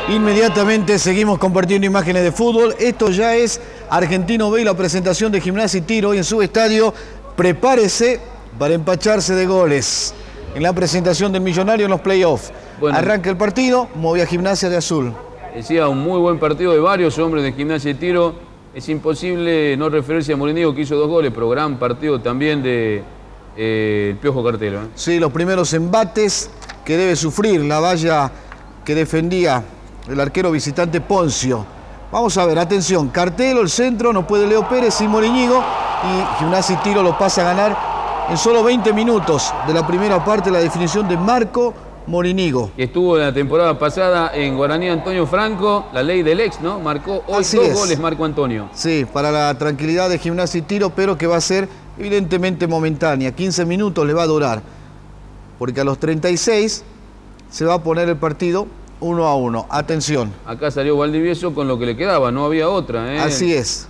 Inmediatamente seguimos compartiendo imágenes de fútbol. Esto ya es Argentino B y la presentación de Gimnasia y Tiro hoy en su estadio. Prepárese para empacharse de goles en la presentación del Millonario en los playoffs. Bueno, arranca el partido, movía Gimnasia de azul. Decía, un muy buen partido de varios hombres de Gimnasia y Tiro. Es imposible no referirse a Morenigo, que hizo 2 goles, pero gran partido también de el Piojo Cartelo. Sí, los primeros embates que debe sufrir la valla que defendía el arquero visitante Poncio. Vamos a ver, atención, Cartelo, el centro, no puede Leo Pérez y Morenigo, y Gimnasia y Tiro lo pasa a ganar en solo 20 minutos de la primera parte, la definición de Marco Morenigo. Que estuvo la temporada pasada en Guaraní Antonio Franco, la ley del ex, ¿no? Marcó hoy 2 goles Marco Antonio. Sí, para la tranquilidad de Gimnasia y Tiro, pero que va a ser evidentemente momentánea. 15 minutos le va a durar, porque a los 36 se va a poner el partido 1-1. Atención. Acá salió Valdivieso con lo que le quedaba, no había otra, ¿eh? Así es.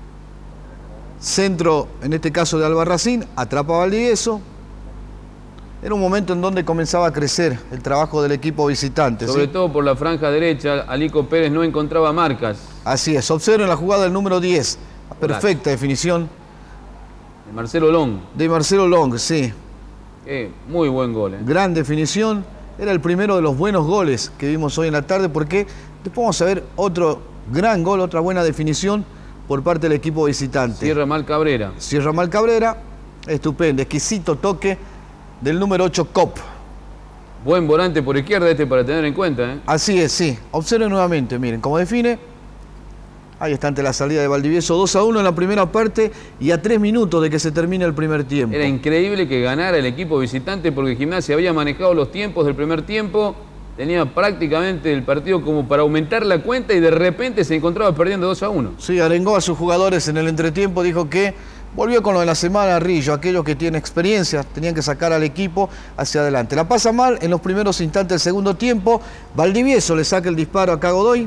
Centro, en este caso de Albarracín, atrapa a Valdivieso. Era un momento en donde comenzaba a crecer el trabajo del equipo visitante. Sobre todo por la franja derecha, Alico Pérez no encontraba marcas. Así es. Observen la jugada del número 10. Perfecta definición. De Marcelo Long. De Marcelo Long, sí. Muy buen gol. Gran definición. Era el primero de los buenos goles que vimos hoy en la tarde, porque después vamos a ver otro gran gol, otra buena definición por parte del equipo visitante. Cierra mal Cabrera. Cierra mal Cabrera. Estupendo. Exquisito toque del número 8, Cop. Buen volante por izquierda este para tener en cuenta, ¿eh? Así es, sí. Observen nuevamente, miren cómo define. Ahí está ante la salida de Valdivieso, 2-1 en la primera parte y a 3 minutos de que se termine el primer tiempo. Era increíble que ganara el equipo visitante porque Gimnasia había manejado los tiempos del primer tiempo, tenía prácticamente el partido como para aumentar la cuenta y de repente se encontraba perdiendo 2-1. Sí, arengó a sus jugadores en el entretiempo, dijo que volvió con lo de la semana Rillo, aquellos que tienen experiencia, tenían que sacar al equipo hacia adelante. La pasa mal en los primeros instantes del segundo tiempo, Valdivieso le saca el disparo a Godoy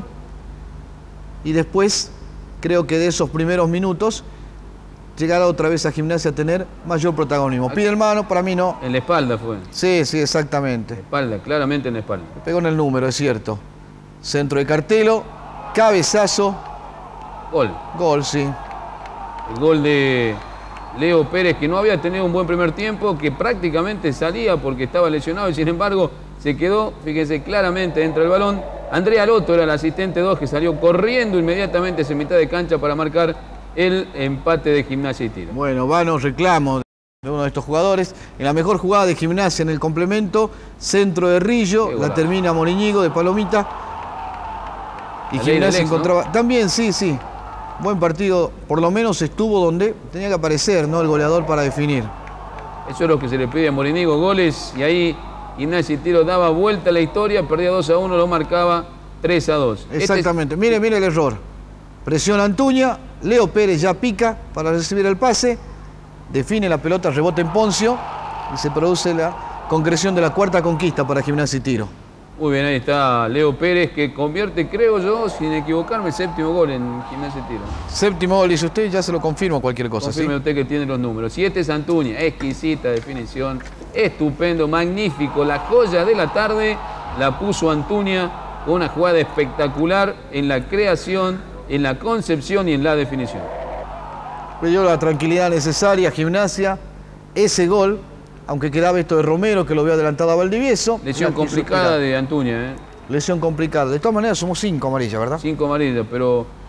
y después, creo que de esos primeros minutos, llegará otra vez a Gimnasia a tener mayor protagonismo. Pide el mano, para mí no. En la espalda fue. Sí, sí, exactamente. En la espalda, claramente en la espalda. Le pegó en el número, es cierto. Centro de Cartelo, cabezazo. Gol. Gol, sí. El gol de Leo Pérez, que no había tenido un buen primer tiempo, que prácticamente salía porque estaba lesionado y sin embargo se quedó, fíjense, claramente dentro del balón. Andrea Lotto era el asistente 2 que salió corriendo inmediatamente hacia mitad de cancha para marcar el empate de Gimnasia y Tiro. Bueno, vanos reclamos de uno de estos jugadores. En la mejor jugada de Gimnasia en el complemento, centro de Rillo, la termina Morenigo de palomita. Y Gimnasia encontraba... ¿no? También, sí, sí. Buen partido, por lo menos estuvo donde tenía que aparecer, ¿no? El goleador para definir. Eso es lo que se le pide a Morenigo, goles, y ahí Gimnasia y Tiro daba vuelta a la historia, perdía 2-1, lo marcaba 3-2. Exactamente, mire el error. Presiona Antuña, Leo Pérez ya pica para recibir el pase, define la pelota, rebota en Poncio y se produce la concreción de la cuarta conquista para Gimnasia y Tiro. Muy bien, ahí está Leo Pérez, que convierte, creo yo, sin equivocarme, el 7º gol en Gimnasia y Tiro. 7º gol, dice usted, ya se lo confirmo cualquier cosa. Confirme, ¿sí? Usted que tiene los números. Y este es Antuña, exquisita definición, estupendo, magnífico. La joya de la tarde la puso Antuña con una jugada espectacular en la creación, en la concepción y en la definición. Le dio la tranquilidad necesaria a Gimnasia, ese gol. Aunque quedaba esto de Romero, que lo había adelantado a Valdivieso. Lesión complicada de Antuña, ¿eh? Lesión complicada. De todas maneras, somos 5 amarillas, ¿verdad? 5 amarillas, pero